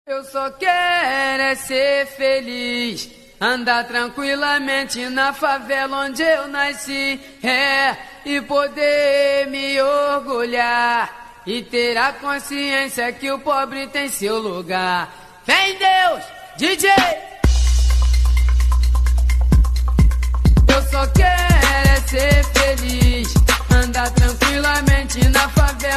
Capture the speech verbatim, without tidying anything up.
Eu só quero é ser feliz, andar tranquilamente na favela onde eu nasci, é, e poder me orgulhar e ter a consciência que o pobre tem seu lugar. Vem Deus, D J! Eu só quero é ser feliz, andar tranquilamente na favela